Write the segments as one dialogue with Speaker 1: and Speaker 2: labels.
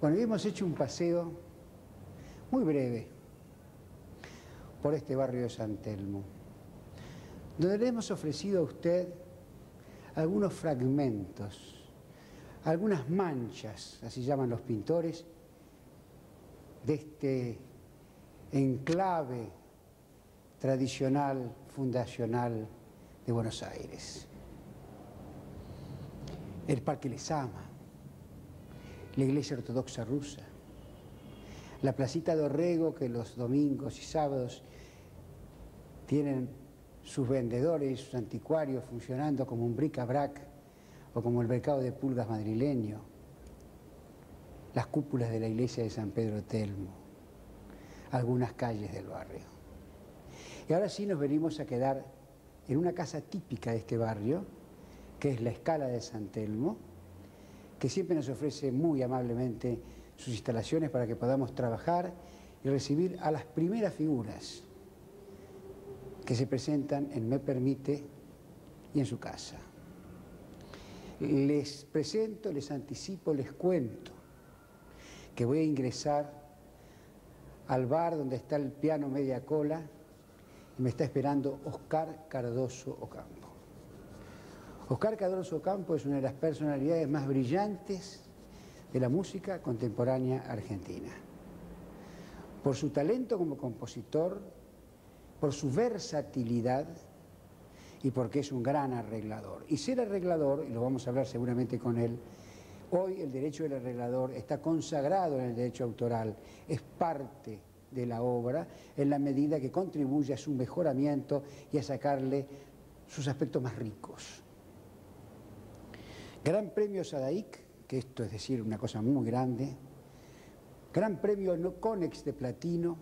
Speaker 1: Bueno, hoy hemos hecho un paseo muy breve por este barrio de San Telmo, donde le hemos ofrecido a usted algunos fragmentos, algunas manchas, así llaman los pintores, de este enclave tradicional, fundacional de Buenos Aires. El Parque Lezama, la Iglesia Ortodoxa Rusa, la Placita de Orrego, que los domingos y sábados tienen sus vendedores, sus anticuarios funcionando como un bric-a-brac o como el mercado de pulgas madrileño, las cúpulas de la iglesia de San Pedro Telmo, algunas calles del barrio. Y ahora sí nos venimos a quedar en una casa típica de este barrio, que es la Scala de San Telmo, que siempre nos ofrece muy amablemente sus instalaciones para que podamos trabajar y recibir a las primeras figuras que se presentan en Me Permite y en su casa. Les presento, les anticipo, les cuento que voy a ingresar al bar donde está el piano media cola y me está esperando Oscar Cardoso Ocampo. Oscar Cardoso Ocampo es una de las personalidades más brillantes de la música contemporánea argentina. Por su talento como compositor, por su versatilidad y porque es un gran arreglador. Y ser arreglador, y lo vamos a hablar seguramente con él, hoy el derecho del arreglador está consagrado en el derecho autoral, es parte de la obra en la medida que contribuye a su mejoramiento y a sacarle sus aspectos más ricos. Gran Premio Sadaic, que esto es decir una cosa muy grande, Gran Premio Conex de Platino,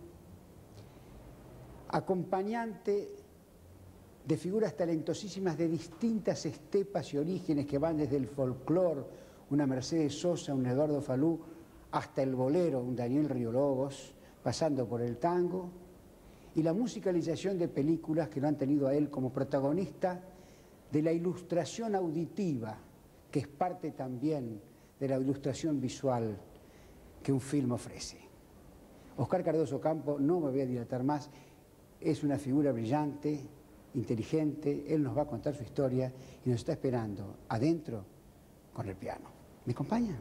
Speaker 1: acompañante de figuras talentosísimas de distintas estepas y orígenes que van desde el folclore, una Mercedes Sosa, un Eduardo Falú, hasta el bolero, un Daniel Riolobos, pasando por el tango, y la musicalización de películas que lo han tenido a él como protagonista de la ilustración auditiva, que es parte también de la ilustración visual que un film ofrece. Oscar Cardoso Ocampo, no me voy a dilatar más, es una figura brillante, inteligente, él nos va a contar su historia y nos está esperando adentro con el piano. ¿Me acompaña?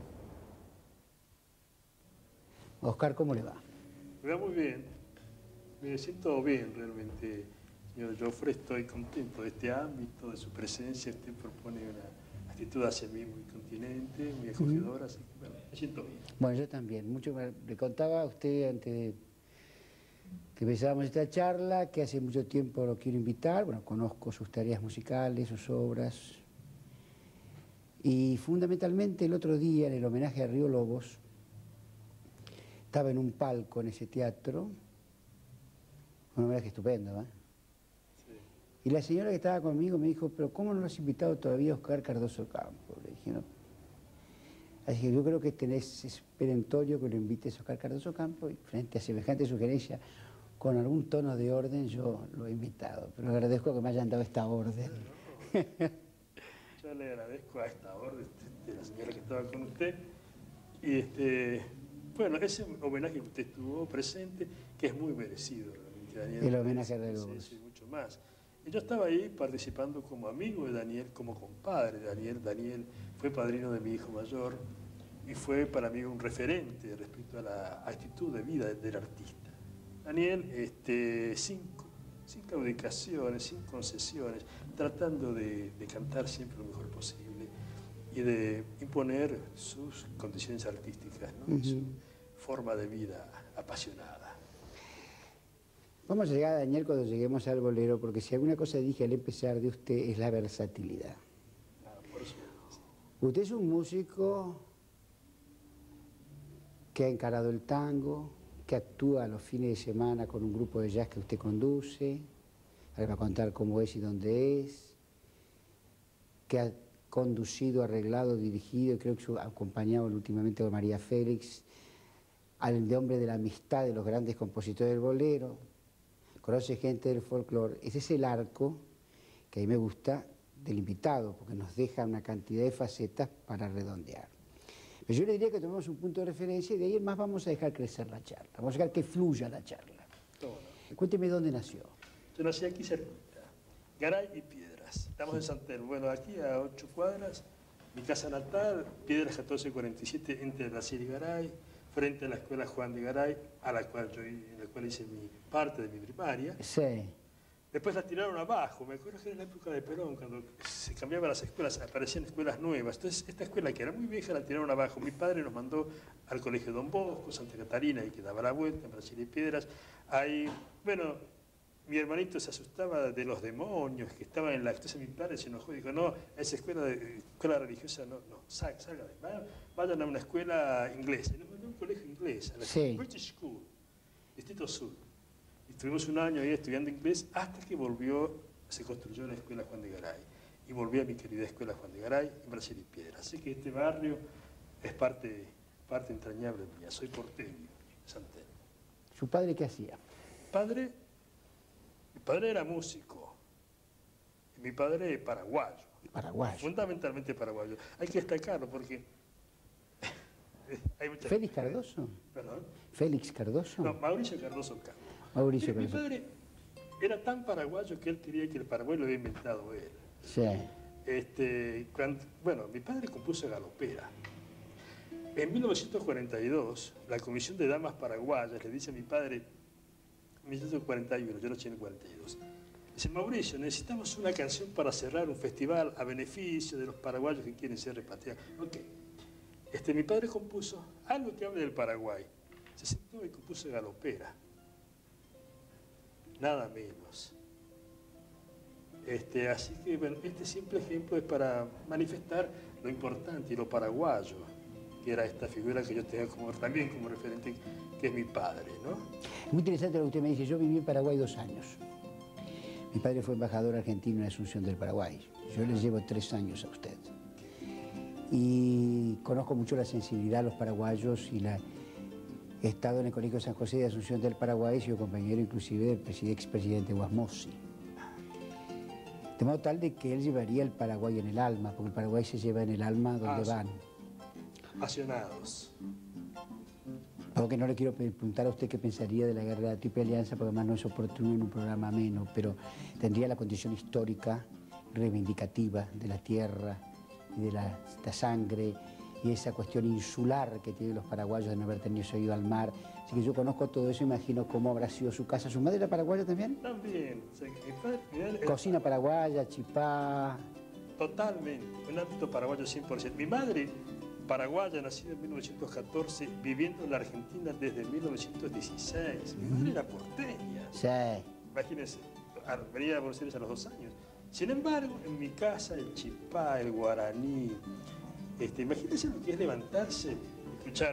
Speaker 1: Oscar, ¿cómo le va?
Speaker 2: Me va muy bien, me siento bien realmente, señor Joffre, estoy contento de este ámbito, de su presencia, usted propone una actitud hacia mí muy continente, muy acogedora, así que bueno, me siento bien.
Speaker 1: Bueno, yo también, mucho le contaba a usted antes de que empezábamos esta charla, que hace mucho tiempo lo quiero invitar, bueno, conozco sus tareas musicales, sus obras, y fundamentalmente el otro día, en el homenaje a Riolobos, estaba en un palco en ese teatro, un homenaje estupendo, ¿eh?
Speaker 2: Sí.
Speaker 1: Y la señora que estaba conmigo me dijo, pero ¿cómo no lo has invitado todavía a Oscar Cardoso Ocampo? Le dije, no. Así que yo creo que es perentorio que lo invites a Oscar Cardoso Ocampo y frente a semejante sugerencia, con algún tono de orden, yo lo he invitado. Pero agradezco que me hayan dado esta orden.
Speaker 2: No, yo le agradezco a esta orden de la señora que estaba con usted. Y bueno, ese homenaje que usted estuvo presente, que es muy merecido realmente, Daniel.
Speaker 1: El homenaje a Riolobos.
Speaker 2: Sí, mucho más. Y yo estaba ahí participando como amigo de Daniel, como compadre de Daniel. Daniel fue padrino de mi hijo mayor y fue para mí un referente respecto a la actitud de vida del artista. Daniel, sin claudicaciones, sin concesiones, tratando de cantar siempre lo mejor posible y de imponer sus condiciones artísticas, ¿no? Y su forma de vida apasionada.
Speaker 1: Vamos a llegar a Daniel cuando lleguemos al bolero, porque si alguna cosa dije al empezar de usted es la versatilidad.
Speaker 2: Por supuesto.
Speaker 1: Usted es un músico que ha encarado el tango, que actúa los fines de semana con un grupo de jazz que usted conduce, ahora va a contar cómo es y dónde es, que ha conducido, arreglado, dirigido, y creo que ha acompañado últimamente a María Félix, al de Hombre de la Amistad de los grandes compositores del bolero, conoce gente del folclore. Ese es el arco que a mí me gusta del invitado, porque nos deja una cantidad de facetas para redondear. Pero yo le diría que tomemos un punto de referencia y de ahí en más vamos a dejar crecer la charla, vamos a dejar que fluya la charla. Cuénteme dónde nació.
Speaker 2: Yo nací aquí cerquita, Garay y Piedras. Estamos en San Telmo. Bueno, aquí a 8 cuadras, mi casa natal, Piedras 1447, entre Brasil y Garay, frente a la escuela Juan de Garay, en la cual hice parte de mi primaria.
Speaker 1: Sí.
Speaker 2: Después la tiraron abajo, me acuerdo que era en la época de Perón, cuando se cambiaban las escuelas, aparecían escuelas nuevas. Entonces, esta escuela, que era muy vieja, la tiraron abajo. Mi padre nos mandó al Colegio Don Bosco, Santa Catarina, y que daba la vuelta, en Brasil y Piedras. Ahí, bueno, mi hermanito se asustaba de los demonios que estaban en la... Entonces mi padre se enojó y dijo, no, esa escuela religiosa, no, salga de ahí, vayan a una escuela inglesa. Y nos mandó a un colegio inglés, a la British School, Distrito Sur. Y estuvimos un año ahí estudiando inglés hasta que se construyó la escuela Juan de Garay. Y volví a mi querida escuela Juan de Garay en Brasil y Piedras. Así que este barrio es parte entrañable mía. Soy porteño, San Telmo.
Speaker 1: ¿Su padre qué hacía?
Speaker 2: Mi padre era músico. Y mi padre paraguayo.
Speaker 1: Paraguayo.
Speaker 2: Fundamentalmente paraguayo. Hay que destacarlo porque... hay
Speaker 1: ¿Félix Cardoso?
Speaker 2: ¿Perdón?
Speaker 1: ¿Félix Cardoso?
Speaker 2: No, Mauricio Cardoso Campo.
Speaker 1: Mauricio
Speaker 2: Mi
Speaker 1: Cardoso.
Speaker 2: padre era tan paraguayo que él quería que el Paraguay lo había inventado él.
Speaker 1: Sí.
Speaker 2: Bueno, mi padre compuso Galopera. En 1942, la Comisión de Damas Paraguayas le dice a mi padre, en 1941, yo nací en el 42, dice, Mauricio, necesitamos una canción para cerrar un festival a beneficio de los paraguayos que quieren ser repatriados. Ok. Mi padre compuso algo que hable del Paraguay. Se sentó y compuso Galopera. Nada menos. Así que, bueno, este simple ejemplo es para manifestar lo importante y lo paraguayo que era esta figura que yo tenía también como referente, que es mi padre, ¿no?
Speaker 1: Es muy interesante lo que usted me dice. Yo viví en Paraguay 2 años. Mi padre fue embajador argentino en Asunción del Paraguay. Yo le llevo 3 años a usted. Y conozco mucho la sensibilidad de los paraguayos y he estado en el Colegio San José de Asunción del Paraguay, he sido compañero inclusive del expresidente Guasmossi. De modo tal de que él llevaría el Paraguay en el alma, porque el Paraguay se lleva en el alma donde van.
Speaker 2: Apasionados.
Speaker 1: Porque no le quiero preguntar a usted qué pensaría de la guerra de la Triple Alianza, porque además no es oportuno en un programa ameno, pero tendría la condición histórica, reivindicativa de la tierra y de la sangre, y esa cuestión insular que tienen los paraguayos de no haber tenido ido al mar. Así que yo conozco todo eso, imagino cómo habrá sido su casa. ¿Su madre era paraguaya también?
Speaker 2: También.
Speaker 1: Cocina paraguaya, chipá.
Speaker 2: Totalmente, un ámbito paraguayo 100%. Mi madre, paraguaya, nacida en 1914, viviendo en la Argentina desde 1916. Mi madre era porteña.
Speaker 1: Sí.
Speaker 2: Imagínense, venía a Buenos Aires a los 2 años. Sin embargo, en mi casa, el chipá, el guaraní, imagínense lo que es levantarse y escuchar.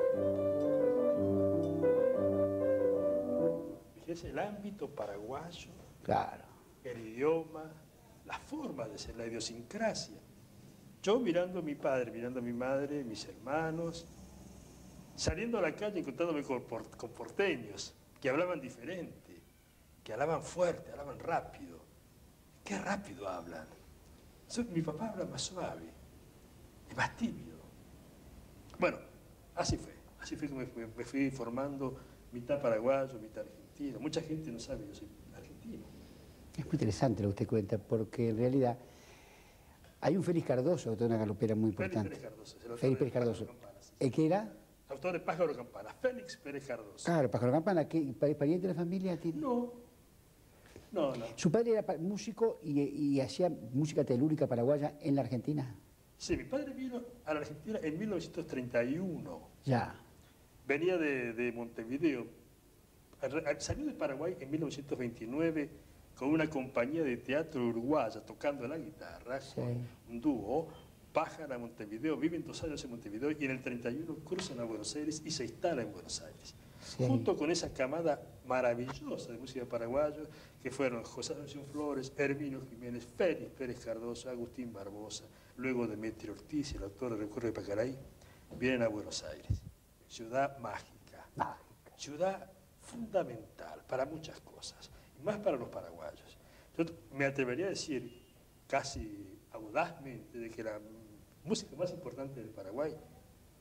Speaker 2: Fíjense el ámbito paraguayo,
Speaker 1: Claro.
Speaker 2: el idioma, la forma de ser, la idiosincrasia. Yo mirando a mi padre, mirando a mi madre, mis hermanos, saliendo a la calle encontrándome con porteños que hablaban diferente, que hablaban fuerte, hablaban rápido. Qué rápido hablan. Mi papá habla más suave, es más tímido. Bueno, así fue que me fui formando mitad paraguayo, mitad argentino. Mucha gente no sabe que yo soy argentino.
Speaker 1: Es muy interesante lo que usted cuenta, porque en realidad hay un Félix Cardoso, de una galopera muy importante.
Speaker 2: Félix Pérez Cardoso.
Speaker 1: Félix Pérez Cardoso. ¿El qué era?
Speaker 2: Autor de Pájaro Campana, Félix Pérez Cardoso.
Speaker 1: Claro, Pájaro Campana, ¿pariente de la familia tiene?
Speaker 2: No.
Speaker 1: ¿Su padre era músico y hacía música telúrica paraguaya en la Argentina?
Speaker 2: Sí, mi padre vino a la Argentina en 1931.
Speaker 1: Ya.
Speaker 2: Venía de Montevideo. Salió de Paraguay en 1929 con una compañía de teatro uruguaya tocando la guitarra,
Speaker 1: Sí.
Speaker 2: con un dúo. Bajan a Montevideo, viven 2 años en Montevideo y en el 31 cruzan a Buenos Aires y se instalan en Buenos Aires.
Speaker 1: Sí.
Speaker 2: Junto con esa camada maravillosa de música paraguaya que fueron José Asunción Flores, Herminio Jiménez, Félix Pérez Cardoso, Agustín Barbosa, luego Demetrio Ortiz, el autor del Recuerdo de Pacaraí, vienen a Buenos Aires. Ciudad mágica, ciudad fundamental para muchas cosas, y más para los paraguayos. Yo me atrevería a decir casi audazmente de que la música más importante del Paraguay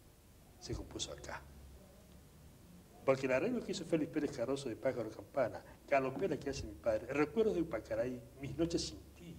Speaker 2: se compuso acá. Porque el arreglo que hizo Félix Pérez Caroso de Pájaro Campana, Galopera que hace mi padre, Recuerdos de Upacaraí, Mis noches sin ti.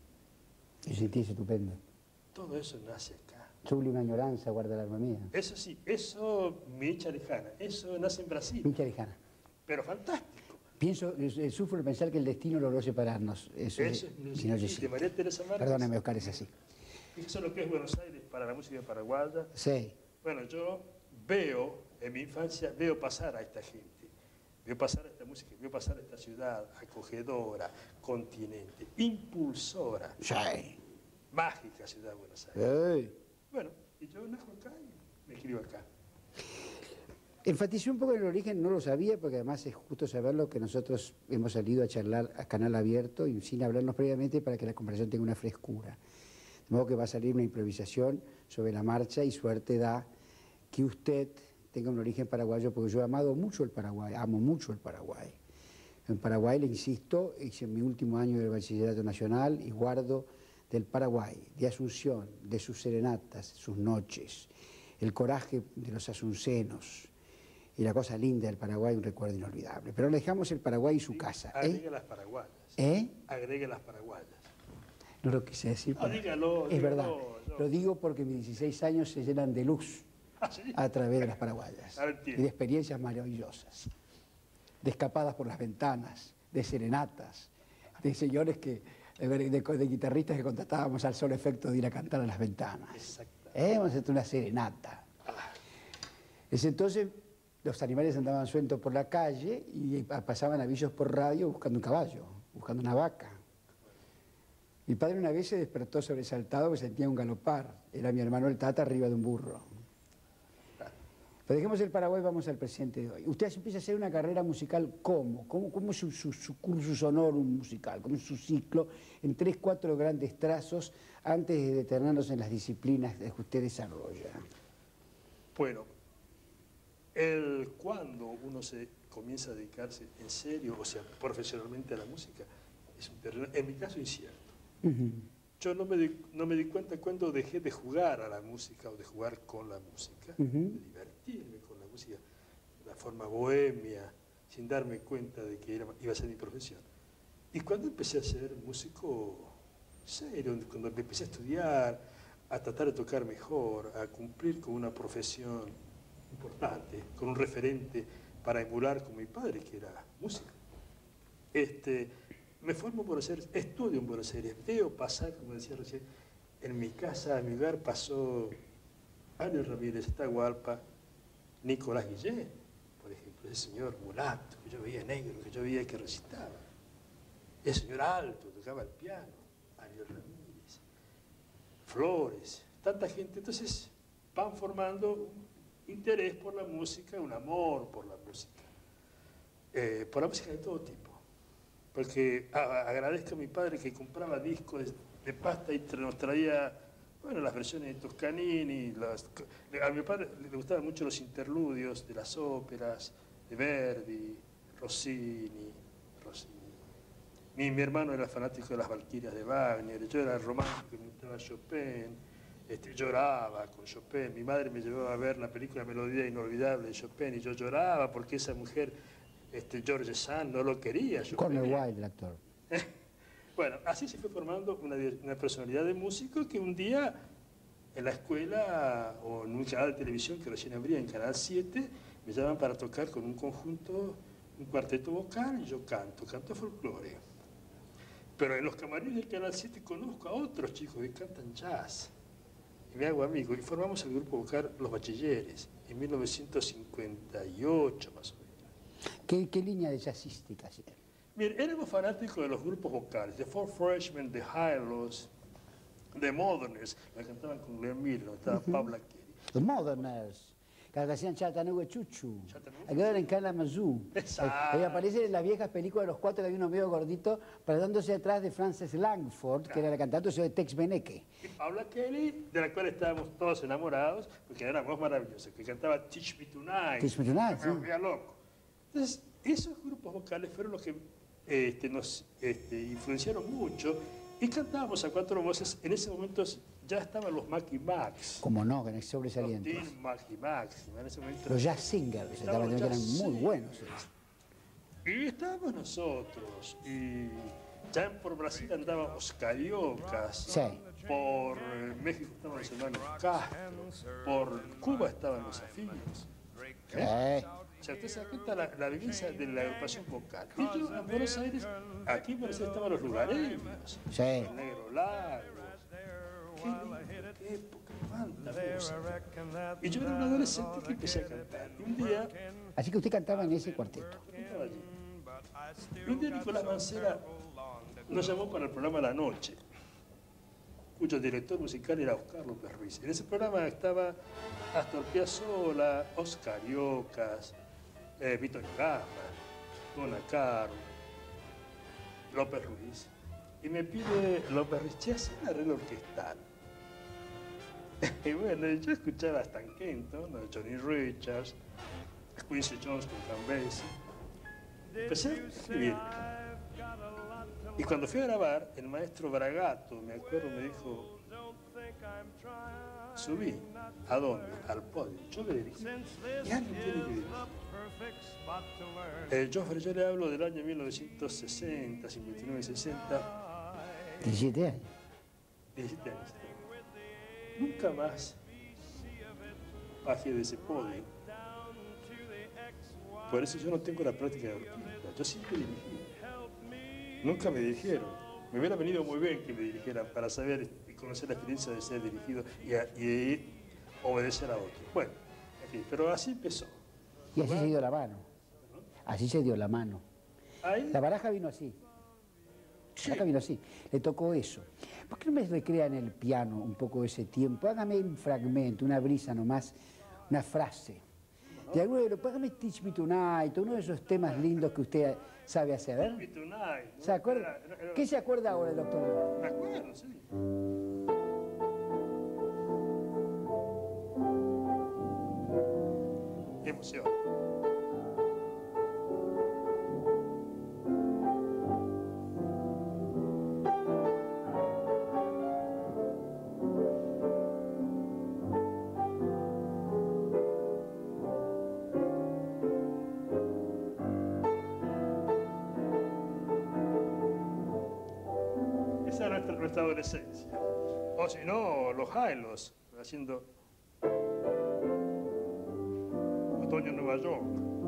Speaker 1: Y sin ti es estupendo.
Speaker 2: Todo eso nace acá.
Speaker 1: Sublime añoranza, guarda el alma mía.
Speaker 2: Eso sí, eso mi hincha lejana, eso nace en Brasil.
Speaker 1: Hincha lejana.
Speaker 2: Pero fantástico.
Speaker 1: Pienso, sufro el pensar que el destino logró separarnos. Eso
Speaker 2: es
Speaker 1: si no,
Speaker 2: de María Teresa Márquez.
Speaker 1: Perdóname, Oscar, es así.
Speaker 2: Fíjese lo que es Buenos Aires para la música paraguaya.
Speaker 1: Sí.
Speaker 2: Bueno, yo veo, en mi infancia, veo pasar a esta gente, veo pasar a esta música, veo pasar a esta ciudad acogedora, continente, impulsora,
Speaker 1: Sí.
Speaker 2: mágica ciudad de Buenos Aires.
Speaker 1: Sí.
Speaker 2: Bueno, y yo nací acá y me escribo acá.
Speaker 1: Enfaticé un poco en el origen, no lo sabía, porque además es justo saberlo que nosotros hemos salido a charlar a canal abierto y sin hablarnos previamente para que la conversación tenga una frescura. De modo que va a salir una improvisación sobre la marcha y suerte da que usted tenga un origen paraguayo, porque yo he amado mucho el Paraguay, amo mucho el Paraguay. En Paraguay, le insisto, hice mi último año del Bachillerato Nacional y guardo del Paraguay, de Asunción, de sus serenatas, sus noches, el coraje de los asuncenos y la cosa linda del Paraguay, un recuerdo inolvidable. Pero dejamos el Paraguay y su casa.
Speaker 2: Agregue las paraguayas. Agregue las paraguayas.
Speaker 1: No lo quise decir.
Speaker 2: No, dígalo.
Speaker 1: Es verdad.
Speaker 2: No.
Speaker 1: Lo digo porque mis 16 años se llenan de luz a través de las paraguayas y de experiencias maravillosas, de escapadas por las ventanas, de serenatas, de señores que, de guitarristas que contratábamos al solo efecto de ir a cantar a las ventanas. Hemos hecho una serenata. Desde entonces los animales andaban sueltos por la calle y pasaban avisos por radio buscando un caballo, buscando una vaca. Mi padre una vez se despertó sobresaltado porque sentía un galopar. Era mi hermano el Tata arriba de un burro. Pero dejemos el Paraguay, vamos al presente de hoy. Usted empieza a hacer una carrera musical, ¿cómo? ¿Cómo es su cursus honorum musical? ¿Cómo es su ciclo en 3, 4 grandes trazos antes de detenernos en las disciplinas que usted desarrolla?
Speaker 2: Bueno, cuando uno se comienza a dedicarse en serio, o sea, profesionalmente a la música, es un terreno, en mi caso, incierto. Yo no me di cuenta cuando dejé de jugar a la música o de jugar con la música, de divertirme con la música de la forma bohemia, sin darme cuenta de que iba a ser mi profesión. Y cuando empecé a ser músico serio, cuando empecé a estudiar, a tratar de tocar mejor, a cumplir con una profesión importante, con un referente para emular como mi padre, que era músico. Me formo en Buenos Aires, estudio en Buenos Aires, veo pasar, como decía recién, en mi casa, en mi hogar, pasó Ariel Ramírez, Atahualpa, Nicolás Guillén, por ejemplo, ese señor mulato, que yo veía negro, que yo veía que recitaba. Ese señor alto, tocaba el piano, Ariel Ramírez, Flores, tanta gente. Entonces van formando un interés por la música, un amor por la música de todo tipo. Porque agradezco a mi padre que compraba discos de pasta y nos traía, bueno, las versiones de Toscanini. A mi padre le gustaban mucho los interludios de las óperas, de Verdi, Rossini. Mi hermano era fanático de las Valquirias de Wagner, yo era romántico, me gustaba Chopin, lloraba con Chopin. Mi madre me llevaba a ver la película Melodía Inolvidable de Chopin y yo lloraba porque esa mujer... George Sand no lo quería.
Speaker 1: Cornel Wilde, el actor.
Speaker 2: Bueno, así se fue formando una personalidad de músico que un día en la escuela o en un canal de televisión que recién abría en Canal 7, me llaman para tocar con un conjunto, un cuarteto vocal y yo canto folclore. Pero en los camarines del Canal 7 conozco a otros chicos que cantan jazz y me hago amigo y formamos el grupo vocal Los Bachilleres en 1958 más o menos.
Speaker 1: ¿Qué línea de jazzística?
Speaker 2: Mire, éramos fanáticos de los grupos vocales, The Four Freshmen, The Highlows, The Moderners, la cantaban con Glenn Miller, estaba Paula Kelly.
Speaker 1: The Moderners, que hacían Chattanooga Chuchu, quedaron en Kalamazoo.
Speaker 2: Exacto.
Speaker 1: Aparecen en las viejas películas de los 4 que hay uno medio gordito, parándose atrás de Frances Langford, que era la cantante de Tex Beneke.
Speaker 2: Y Paula Kelly, de la cual estábamos todos enamorados, porque era una voz maravillosa, que cantaba Teach Me Tonight.
Speaker 1: Teach Me Tonight,
Speaker 2: me volvía loco. Entonces, esos grupos vocales fueron los que nos influenciaron mucho Y cantábamos a cuatro voces. En ese momento ya estaban los Mac y Max.
Speaker 1: Como no, que en sobresalientes.
Speaker 2: Los Teen Mac y Max. En ese momento
Speaker 1: Los jazz singers,
Speaker 2: estaban
Speaker 1: que
Speaker 2: los
Speaker 1: eran
Speaker 2: jazz
Speaker 1: muy
Speaker 2: singers.
Speaker 1: buenos.
Speaker 2: Y estábamos nosotros. Y ya por Brasil andábamos cariocas.
Speaker 1: Sí.
Speaker 2: Por México estaban los hermanos Castro. Por Cuba estaban los afines. O sea, usted se da cuenta la vivencia de la agrupación vocal. Y yo en Buenos Aires, aquí en Buenos Aires estaban los lugareños.
Speaker 1: Sí.
Speaker 2: El Negro Lago. Qué lindo, qué época, cuánta música. Y yo era un adolescente que empecé a cantar. Y un día,
Speaker 1: Así que usted cantaba en ese cuarteto.
Speaker 2: cantaba allí. Y un día Nicolás Mancera nos llamó para el programa La Noche, cuyo director musical era Oscar López Ruiz. En ese programa estaba Astor Piazzolla, Oscar Iocas, Vittorio Gassman, Donna Caro, López Ruiz. Y me pide López Ruiz, che, hace un arreglo orquestal. Y bueno, yo escuchaba a Stan Kenton, a Johnny Richards, a Quincy Jones con Count Basie. Empecé a escribir. Y cuando fui a grabar, el maestro Bragato, me acuerdo, me dijo, subí. ¿A dónde? Al podio. Yo le dirigí. Y alguien tiene que dirigir. Yo le hablo del año 1960, 59, 60.
Speaker 1: 17 años.
Speaker 2: 17 años. Nunca más bajé de ese podio. Por eso yo no tengo la práctica de orquesta. Yo siempre dirigí. Nunca me dirigieron. Me hubiera venido muy bien que me dirigieran para saber y conocer la experiencia de ser dirigido y obedecer a otros. Bueno, en fin, pero así empezó.
Speaker 1: Y así se dio la mano. Así se dio la mano.
Speaker 2: Ahí,
Speaker 1: La baraja vino así.
Speaker 2: sí.
Speaker 1: La baraja vino así. Le tocó eso. ¿Por qué no me recrea en el piano un poco ese tiempo? Hágame un fragmento, una brisa nomás, una frase. De alguno de los, hágame Teach Me Tonight, uno de esos temas lindos que usted sabe hacer. ¿Eh?
Speaker 2: Me Tonight, ¿no?
Speaker 1: ¿Se acuerda? ¿Qué se acuerda ahora, doctor?
Speaker 2: Me acuerdo, sí. Qué emoción. Esa era nuestra adolescencia. O si no, los Hilos, haciendo Otoño en Nueva York.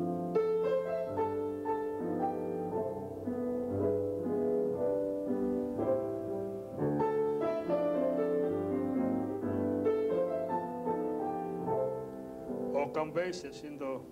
Speaker 2: O Count Basie haciendo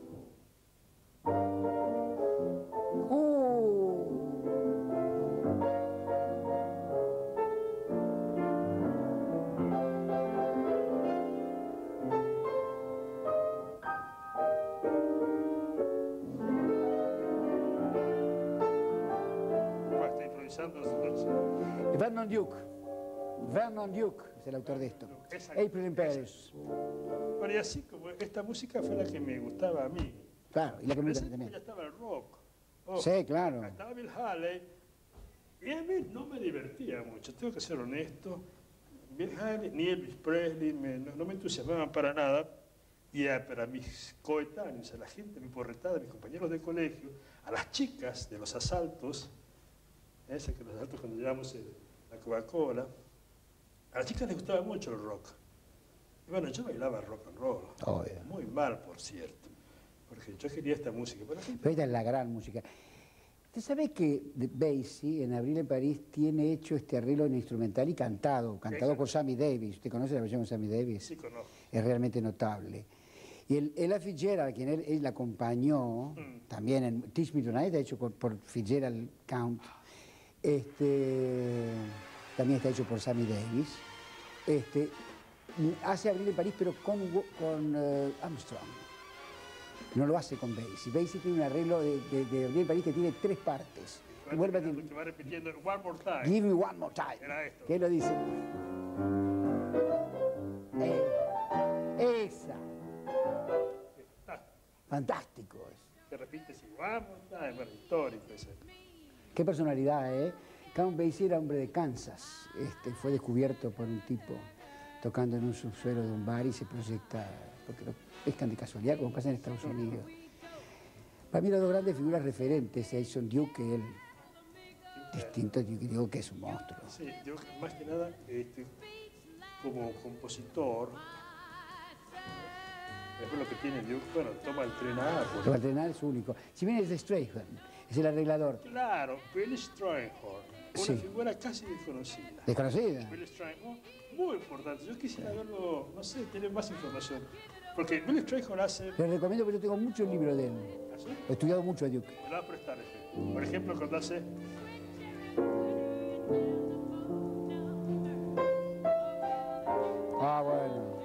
Speaker 2: está improvisando.
Speaker 1: Vernon Duke. Vernon Duke es el autor de esto.
Speaker 2: Exacto.
Speaker 1: April in Paris.
Speaker 2: Bueno, y así como esta música fue la que me gustaba a mí.
Speaker 1: Claro, y la que me
Speaker 2: En ese
Speaker 1: gusta
Speaker 2: tiempo ya
Speaker 1: también.
Speaker 2: estaba el rock. Oh,
Speaker 1: Sí, claro.
Speaker 2: Estaba Bill Haley. Y a mí no me divertía mucho, tengo que ser honesto. Bill Haley ni Elvis Presley no me entusiasmaban para nada. Y para mis coetáneos, a la gente, a mi porretada, a mis compañeros de colegio, a las chicas de los asaltos, ese que los asaltos cuando llevamos la Coca-Cola, a las chicas les gustaba mucho el rock. Y bueno, yo bailaba rock and roll.
Speaker 1: Obvio.
Speaker 2: Muy mal, por cierto. Porque yo quería esta música. Pero la gente
Speaker 1: Pero esta es la gran música. ¿Usted sabe que Basie, en Abril en París, tiene hecho este arreglo en instrumental y cantado por Sammy Davis? ¿Usted conoce la versión de Sammy Davis?
Speaker 2: sí conozco.
Speaker 1: Es realmente notable. Y Ella Fitzgerald, a quien él la acompañó, también en Teach Me Tonight, hecho por Fitzgerald Count, también está hecho por Sammy Davis. Hace Abril en París, pero con Armstrong. No lo hace con Basie. Basie tiene un arreglo de Abril en París que tiene 3 partes.
Speaker 2: Que va repitiendo One More Time.
Speaker 1: Give me one more time.
Speaker 2: Era esto.
Speaker 1: ¿Qué lo dice? Esa. Fantástico es.
Speaker 2: Que repite así, One More Time. Bueno, histórico ese.
Speaker 1: Qué personalidad, ¿eh? Count Basie era hombre de Kansas. Fue descubierto por un tipo tocando en un subsuelo de un bar y se proyecta, porque lo pescan de casualidad, como pasa en Estados Unidos. Para mí, las dos grandes figuras referentes, Jason Duke, él, distinto, digo que es un monstruo.
Speaker 2: Sí, Duke, más que nada, como compositor, después lo que tiene Duke, bueno, toma el tren a Nápoles.
Speaker 1: Toma el tren es único. Si bien es de Strayhorn, es el arreglador.
Speaker 2: Claro, Billy Strayhorn, una
Speaker 1: Sí.
Speaker 2: figura casi desconocida.
Speaker 1: ¿Desconocida?
Speaker 2: Billy Strayhorn, muy importante. Yo quisiera verlo, no sé, tener más información. Porque Billy Strayhorn hace...
Speaker 1: Les recomiendo porque yo tengo muchos libros de él.
Speaker 2: ¿Así?
Speaker 1: He estudiado mucho a Duke.
Speaker 2: Me lo va a prestar ese. Por ejemplo, cuando hace...
Speaker 1: Ah, bueno.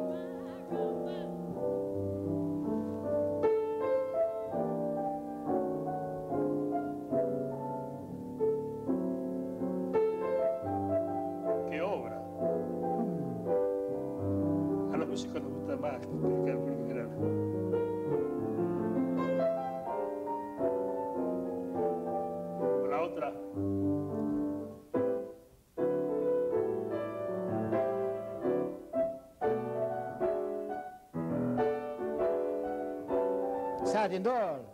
Speaker 2: ¿Qué obra? A los músicos les gusta más que al público general. O la otra.
Speaker 1: Satin Doll.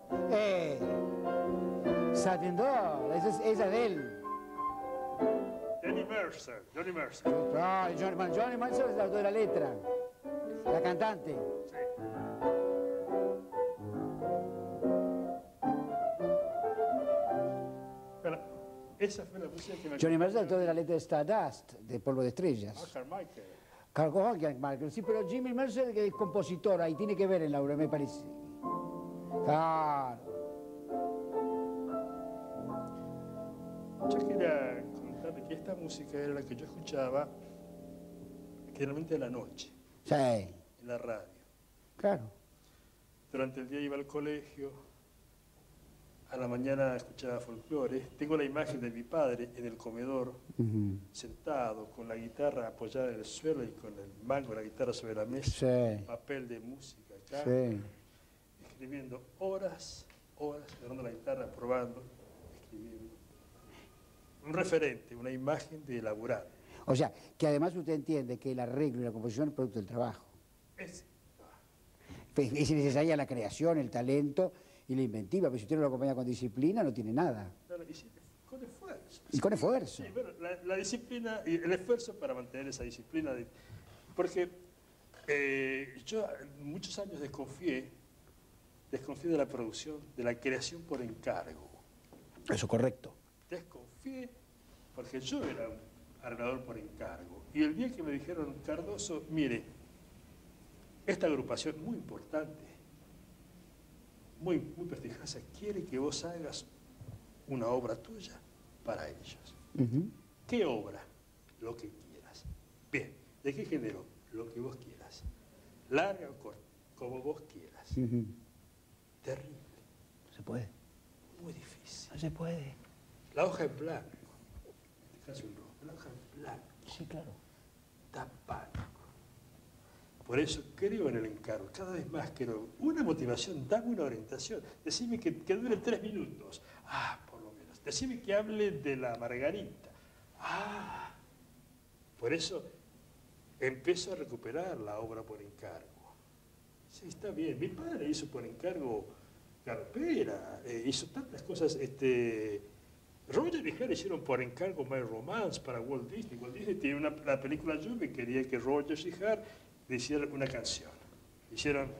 Speaker 1: Satin Doll. Esa es de él.
Speaker 2: Johnny Mercer, Johnny Mercer.
Speaker 1: Ah, Johnny Mercer es el autor de la letra. La cantante.
Speaker 2: Sí. Bueno, esa fue la música que me...
Speaker 1: Johnny Mercer es el autor de la letra de Stardust, de Polvo de Estrellas.
Speaker 2: Carmichael.
Speaker 1: Carmichael, sí, pero Jimmy Mercer que es compositor, ahí tiene que ver en la obra, me parece. Claro.
Speaker 2: Yo quería contarle que esta música era la que yo escuchaba generalmente en la noche,
Speaker 1: Sí,
Speaker 2: en la radio.
Speaker 1: claro.
Speaker 2: Durante el día iba al colegio, a la mañana escuchaba folclore. Tengo la imagen de mi padre en el comedor, sentado, con la guitarra apoyada en el suelo y con el mango de la guitarra sobre la mesa,
Speaker 1: Sí,
Speaker 2: papel de música acá,
Speaker 1: sí.
Speaker 2: escribiendo horas, agarrando la guitarra, probando, escribiendo. Un referente, una imagen de elaborar.
Speaker 1: O sea, que además usted entiende que el arreglo y la composición es producto del trabajo.
Speaker 2: Es
Speaker 1: Es necesaria la creación, el talento y la inventiva, pero si usted no lo acompaña con disciplina, no tiene nada.
Speaker 2: Claro, y sí, con esfuerzo.
Speaker 1: Y con esfuerzo.
Speaker 2: Sí, bueno, la disciplina y el esfuerzo para mantener esa disciplina. Porque yo muchos años desconfié de la producción, de la creación por encargo.
Speaker 1: Eso es correcto.
Speaker 2: Desconfié porque yo era un arreglador por encargo. Y el día que me dijeron, Cardoso, mire, esta agrupación muy importante, muy prestigiosa, quiere que vos hagas una obra tuya para ellos. ¿Qué obra? Lo que quieras. Bien, ¿de qué género? Lo que vos quieras. Larga o corta, como vos quieras. Terrible.
Speaker 1: No se puede.
Speaker 2: Muy difícil.
Speaker 1: No se puede.
Speaker 2: La hoja en blanco. Casi un rojo. La hoja en blanco.
Speaker 1: Sí, claro.
Speaker 2: Da pánico. Por eso creo en el encargo. Cada vez más creo. Una motivación, dame una orientación. Decime que dure 3 minutos. Ah, por lo menos. Decime que hable de la margarita. Ah. Por eso empiezo a recuperar la obra por encargo. Sí, está bien. Mi padre hizo por encargo carpera, hizo tantas cosas. Roger y Hare hicieron por encargo My Romance para Walt Disney. Walt Disney tiene la película Juve y quería que Roger y Hare le hicieran una canción. Hicieron...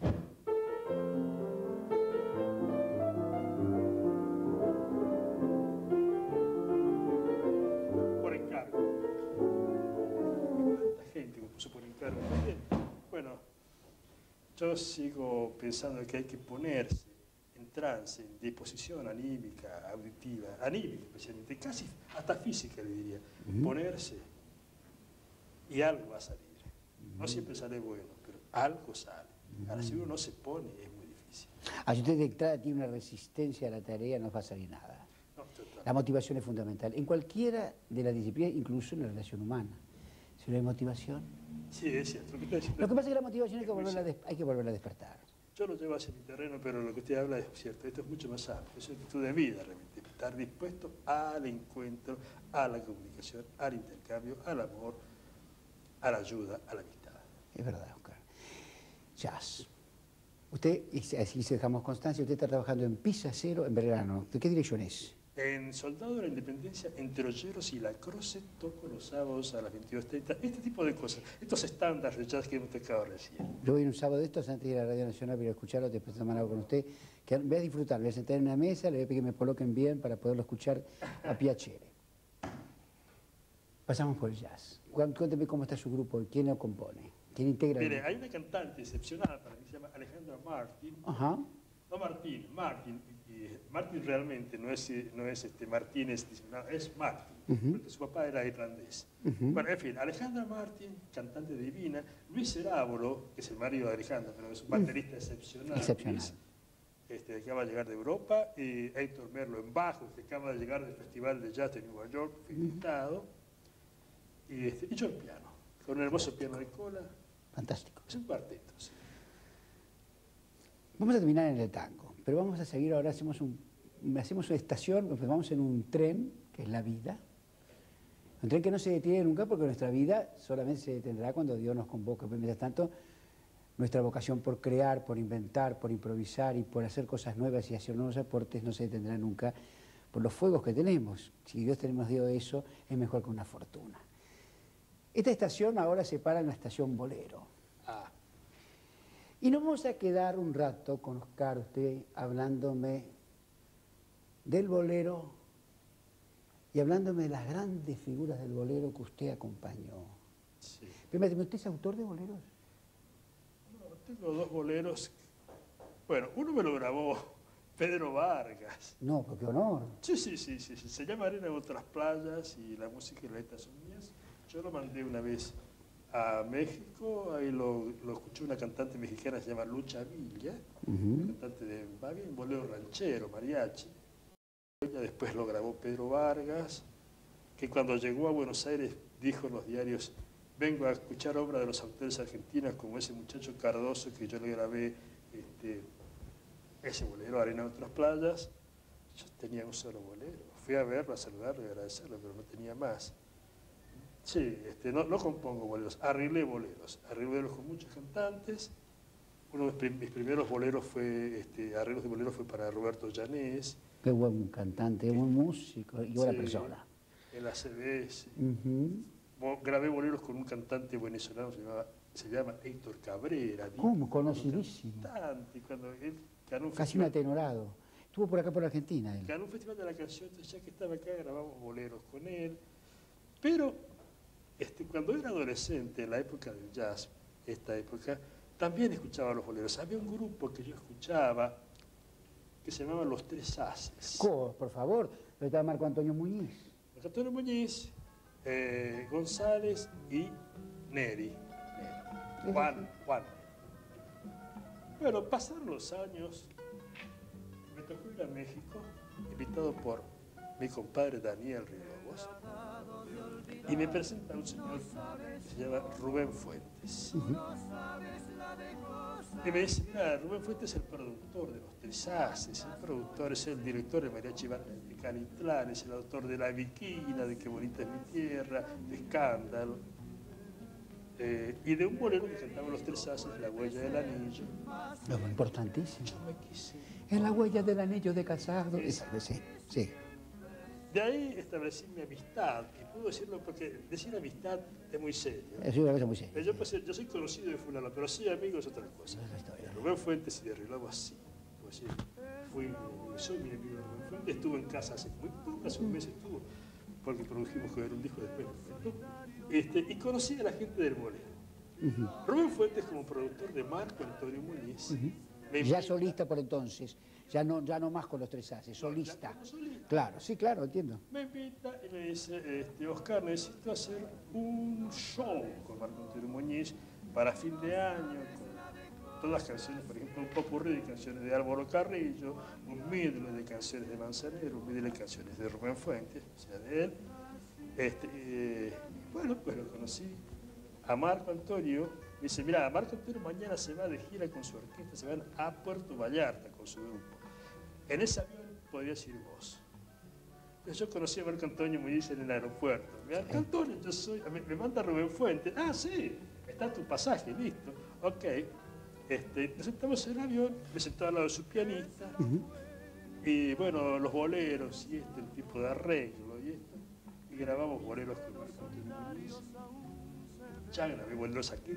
Speaker 2: por encargo. ¿Cuánta gente compuso por encargo? Bueno, yo sigo pensando que hay que ponerse en trance, en disposición anímica, auditiva, anímica especialmente, casi hasta física le diría, ponerse y algo va a salir. No siempre sale bueno, pero algo sale. Ahora, si uno no se pone, es muy difícil.
Speaker 1: Si usted de entrada tiene una resistencia a la tarea, no va a salir nada.
Speaker 2: No, total.
Speaker 1: La motivación es fundamental. En cualquiera de las disciplinas, incluso en la relación humana. Si no hay motivación...
Speaker 2: Sí, es cierto. Lo que, está diciendo,
Speaker 1: Lo que pasa es que la motivación hay que volverla a despertar.
Speaker 2: yo lo llevo hacia mi terreno, pero lo que usted habla es cierto. Esto es mucho más amplio. Es una actitud de vida, realmente. estar dispuesto al encuentro, a la comunicación, al intercambio, al amor, a la ayuda, a la amistad.
Speaker 1: Es verdad, Oscar. Jazz. Usted, y así dejamos constancia, usted está trabajando en Pisa Cero, en Belgrano. ¿De qué dirección es?
Speaker 2: En Soldado de la Independencia, entre Olleros y La Croce, toco los sábados a las 22:30. Este tipo de cosas, estos estándares de jazz que hemos tocado recién.
Speaker 1: Yo voy a ir un sábado de estos antes de ir a la Radio Nacional para escucharlo, después de tomar algo con usted. Que voy a disfrutar, voy a sentar en una mesa, le voy a pedir que me coloquen bien para poderlo escuchar a Piacere. Pasamos por el jazz. Cuénteme cómo está su grupo, quién lo compone, quién integra.
Speaker 2: Mire, hay una cantante excepcional para mí, se llama Alejandra Martin.
Speaker 1: Ajá.
Speaker 2: No Martín, Martin. Martin realmente no es Martínez, no, es Martin, porque su papá era irlandés. Bueno, en fin, Alejandra Martin, cantante divina, Luis Cerábolo, que es el marido de Alejandra, pero es un baterista excepcional. Luis, acaba de llegar de Europa, y Héctor Merlo en bajo, que acaba de llegar del Festival de Jazz de Nueva York, fue invitado, y yo el piano, con un hermoso piano de cola.
Speaker 1: Fantástico.
Speaker 2: Es un cuarteto, sí.
Speaker 1: Vamos a terminar en el tango, pero vamos a seguir ahora, hacemos una estación, pues vamos en un tren, que es la vida. Un tren que no se detiene nunca porque nuestra vida solamente se detendrá cuando Dios nos convoque. Pero mientras tanto, nuestra vocación por crear, por inventar, por improvisar y por hacer cosas nuevas y hacer nuevos aportes no se detendrá nunca por los fuegos que tenemos. Si Dios tenemos dio eso, es mejor que una fortuna. Esta estación ahora se para en la estación Bolero. Y nos vamos a quedar un rato con Oscar, usted hablándome del bolero y hablándome de las grandes figuras del bolero que usted acompañó.
Speaker 2: Sí.
Speaker 1: Primero, ¿usted es autor de boleros?
Speaker 2: No, tengo dos boleros. Bueno, uno me lo grabó Pedro Vargas.
Speaker 1: No, pero qué honor.
Speaker 2: Sí. Se llama Arena en otras playas y la música y la letra son mías. Yo lo mandé una vez a México, ahí lo escuchó una cantante mexicana que se llama Lucha Villa, una cantante de un bolero ranchero, mariachi. Ella después lo grabó Pedro Vargas, que cuando llegó a Buenos Aires dijo en los diarios: vengo a escuchar obras de los autores argentinos como ese muchacho Cardoso que yo le grabé ese bolero, Arena en otras playas. Yo tenía un solo bolero. Fui a verlo, a saludarlo y agradecerlo, pero no tenía más. Sí, no compongo boleros, arreglé boleros con muchos cantantes. Uno de mis primeros boleros fue, arreglos de boleros fue para Roberto Llanés.
Speaker 1: Qué buen cantante, buen músico y buena persona.
Speaker 2: En la CBS. Grabé boleros con un cantante venezolano, se llama Héctor Cabrera.
Speaker 1: ¿Cómo? Conocidísimo.
Speaker 2: Cuando él ganó un
Speaker 1: casi un atenorado. Estuvo por acá por Argentina. Él
Speaker 2: ganó un festival de la canción, entonces ya que estaba acá grabamos boleros con él. Pero cuando era adolescente, en la época del jazz, esta época, también escuchaba los boleros. Había un grupo que yo escuchaba que se llamaba Los Tres Haces.
Speaker 1: ¿Cómo? Por favor, lo estaba Marco Antonio Muñiz.
Speaker 2: Marco Antonio Muñiz, González y Neri. Juan. Bueno, pasaron los años, me tocó ir a México, invitado por mi compadre Daniel Ríos, y me presenta un señor que se llama Rubén Fuentes. Y me dice: mira, Rubén Fuentes es el productor de Los Tres Haces, el productor, es el director de Mariachi de Calitlán, es el autor de La Viquina, de Qué bonita es mi tierra, de Escándalo, y de un bolero que cantaba Los Tres Haces, La huella del anillo.
Speaker 1: No, importantísimo.
Speaker 2: Yo me quise.
Speaker 1: En la huella del anillo de casado. Sí.
Speaker 2: De ahí establecí mi amistad, y puedo decirlo porque decir amistad es muy serio.
Speaker 1: Es una cosa muy seria.
Speaker 2: Yo soy conocido de fulano, pero sí amigo es otra cosa. De Rubén Fuentes y de Rilabo así. Soy mi amigo de Rubén Fuentes, estuvo en casa hace muy poco, hace un mes estuvo, porque produjimos Joder un disco después. Y conocí a la gente del bolero. Rubén Fuentes como productor de Marco Antonio Muñiz.
Speaker 1: Ya solista por entonces. Ya no más con Los Tres Haces, solista. Claro, sí, claro, entiendo.
Speaker 2: Me invita y me dice: Oscar, necesito hacer un show con Marco Antonio Muñiz para fin de año, con todas las canciones, por ejemplo, un popurrí de canciones de Álvaro Carrillo, un medley de canciones de Manzanero, un medley de canciones de Rubén Fuentes, o sea, de él. Bueno, pues lo conocí a Marco Antonio. Me dice: mira, Marco Antonio mañana se va de gira con su orquesta, se van a Puerto Vallarta con su grupo. En ese avión podrías ir vos. Entonces yo conocí a Marco Antonio Muñiz en el aeropuerto. Marco Antonio, yo soy, me manda Rubén Fuentes. Ah, sí, está tu pasaje, listo. Ok. Nos sentamos en el avión, me sentaba al lado de su pianista. Y bueno, los boleros y el tipo de arreglo y esto. Y grabamos boleros con Marco Antonio Muñiz. Ya grabé boleros aquí,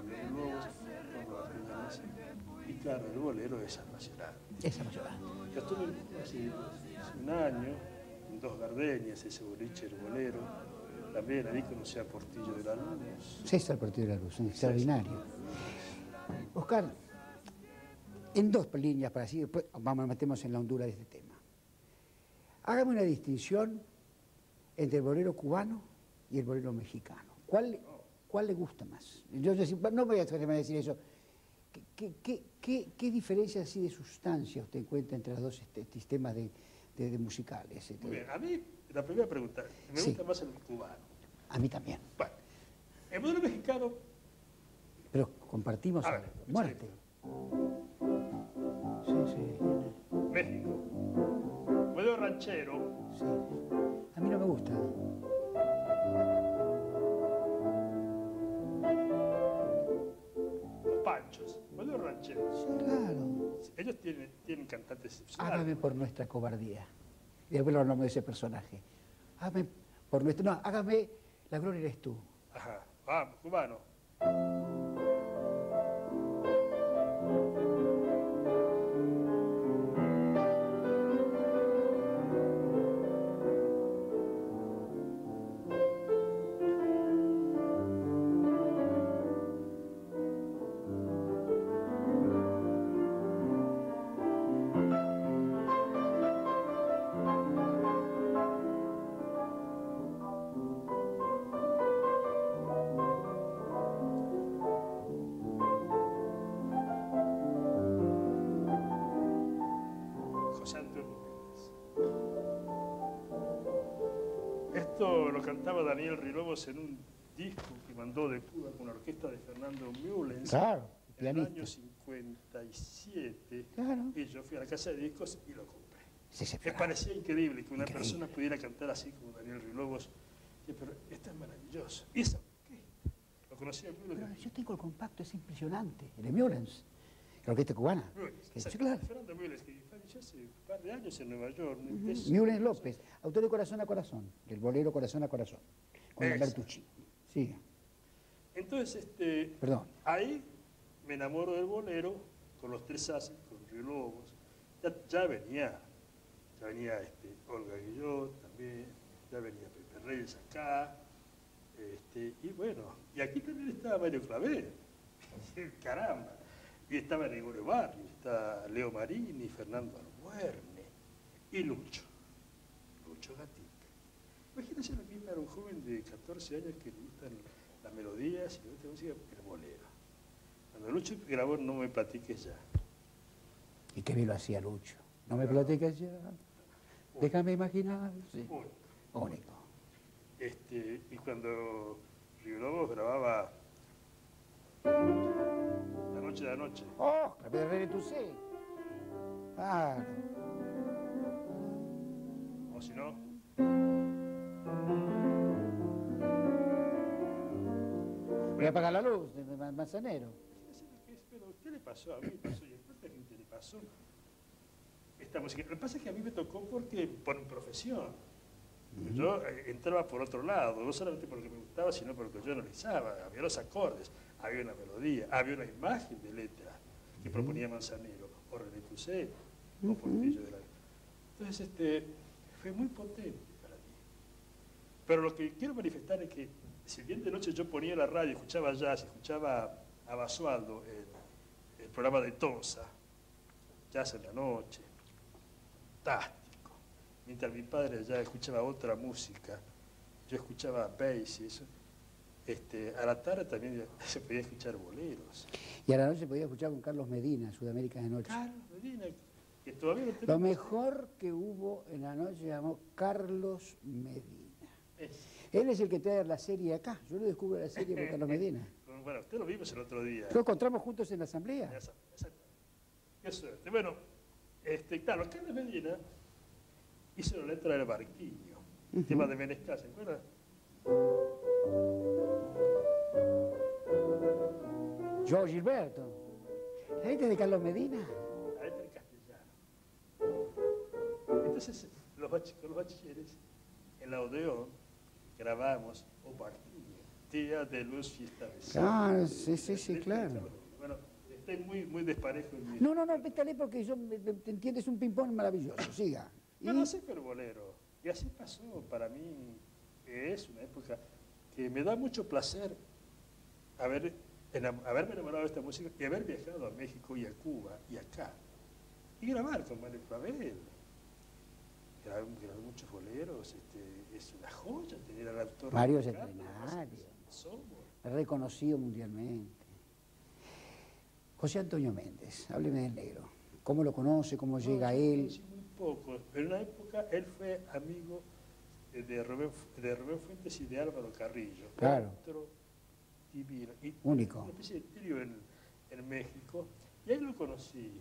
Speaker 2: y claro, el bolero es apasionante.
Speaker 1: Es apasionante.
Speaker 2: Yo estuve hace un año en Dos Gardenias, ese boliche, el bolero. También ahí conocí a Portillo de la Luz.
Speaker 1: César Portillo de la Luz, un extraordinario. Oscar, en dos líneas para así, después vamos a metemos en la hondura de este tema. Hágame una distinción entre el bolero cubano y el bolero mexicano. ¿Cuál le gusta más? Yo no voy a atreverme a decir eso. ¿Qué diferencia así de sustancia usted encuentra entre los dos sistemas de musicales?
Speaker 2: Muy bien, a mí, la primera pregunta, me gusta más el cubano.
Speaker 1: A mí también.
Speaker 2: Bueno, el modelo mexicano...
Speaker 1: Pero compartimos a muerte. Sí.
Speaker 2: México. Modelo ranchero.
Speaker 1: Sí. A mí no me gusta.
Speaker 2: Panchos, modelo ranchero.
Speaker 1: Sí, claro.
Speaker 2: Ellos tienen cantantes excepcionales.
Speaker 1: Hágame por nuestra cobardía. Y después lo hablamos de ese personaje. Hágame por nuestro... No, hágame La Gloria Eres Tú.
Speaker 2: Ajá, vamos, cubano. Esto lo cantaba Daniel Rilobos en un disco que mandó de Cuba con la orquesta de Fernando Mühlens.
Speaker 1: Claro,
Speaker 2: en el
Speaker 1: pianista.
Speaker 2: año 57.
Speaker 1: Claro.
Speaker 2: Y yo fui a la casa de discos y lo compré.
Speaker 1: Sí,
Speaker 2: Me parecía increíble que una
Speaker 1: Increíble.
Speaker 2: persona pudiera cantar así como Daniel Rilobos. Pero esto es maravilloso. ¿Y eso qué? Lo conocía en
Speaker 1: Pero yo tengo el compacto, es impresionante. El de Mühlens, la orquesta cubana. Sí, claro.
Speaker 2: Fernando Mühlens, que falleció hace un par de años en Nueva York.
Speaker 1: Mühlens López, autor de Corazón a Corazón, del bolero Corazón a Corazón, con Bertucci. Siga.
Speaker 2: Entonces,
Speaker 1: Perdón.
Speaker 2: ahí me enamoro del bolero, con los tres haces, con Río Lobos. Ya venía Olga Guillot también, ya venía Pepe Reyes acá, y bueno, y aquí también estaba Mario Clavel, caramba, y estaba Gregorio Barrio, está Leo Marini, Fernando Albuerne, y Lucho Gatica. Imagínense lo mismo, era un joven de 14 años que le gustan las melodías y le gusta la música, el bolero. Cuando Lucho grabó No me platiques ya.
Speaker 1: Y qué bien lo hacía Lucho. No me platiques ya. Déjame imaginar. Sí. Único.
Speaker 2: Y cuando Río Lobos grababa La noche de la noche.
Speaker 1: ¡Oh! La Pedrera tú sí. Claro.
Speaker 2: O si no,
Speaker 1: Voy a apagar la luz de Manzanero.
Speaker 2: pero ¿qué le pasó? A mí me pasó y a cuánta gente le pasó esta música. Lo que pasa es que a mí me tocó por mi profesión. Yo entraba por otro lado, no solamente por lo que me gustaba, sino por lo que yo analizaba. Había los acordes, había una melodía, había una imagen de letra que proponía Manzanero, o René Toussaint, o Portillo de la... Entonces, fue muy potente para mí. Pero lo que quiero manifestar es que, si bien de noche yo ponía la radio, escuchaba jazz, escuchaba a Basualdo, el programa de Tosa, Jazz en la Noche, fantástico. Mientras mi padre ya escuchaba otra música, yo escuchaba bass y eso. A la tarde también se podía escuchar boleros.
Speaker 1: Y a la noche se podía escuchar con Carlos Medina, Sudamérica de Noche.
Speaker 2: Carlos Medina, que todavía no
Speaker 1: Lo mejor que hubo en la noche se llamó Carlos Medina. Él es el que trae la serie acá. Yo lo descubro la serie por Carlos Medina.
Speaker 2: Bueno, usted lo vimos el otro día.
Speaker 1: Lo encontramos juntos en la asamblea.
Speaker 2: Exacto. Qué suerte. Bueno, claro, Carlos Medina hizo la letra del Barquillo, el tema de Menescal, ¿se acuerdan?
Speaker 1: Yo, Gilberto. La letra de Carlos Medina.
Speaker 2: La letra en castellano. Entonces, con los bachilleres, en la Odeón, grabamos O Barquillo, Día de Luz, Fiesta de Sol.
Speaker 1: Ah, sí, claro.
Speaker 2: Bueno, estoy muy desparejo en mi...
Speaker 1: No, pétale porque yo, te entiendes, un ping-pong maravilloso. Siga.
Speaker 2: Bueno, sí, pero bolero. Y así pasó. Para mí es una época que me da mucho placer haberme enamorado de esta música y haber viajado a México y a Cuba y acá. Y grabar con Mario Clavel. Grabé muchos boleros. Es una joya tener al autor.
Speaker 1: Mario es extraordinario. Reconocido mundialmente. José Antonio Méndez, hábleme del negro. ¿Cómo lo conoce? ¿Cómo llega a él?
Speaker 2: Sí, muy poco. Pero en una época él fue amigo de Rubén Fuentes y de Álvaro Carrillo.
Speaker 1: Claro.
Speaker 2: Otro divino. Y
Speaker 1: único.
Speaker 2: Una especie de trío en México. Y ahí lo conocí.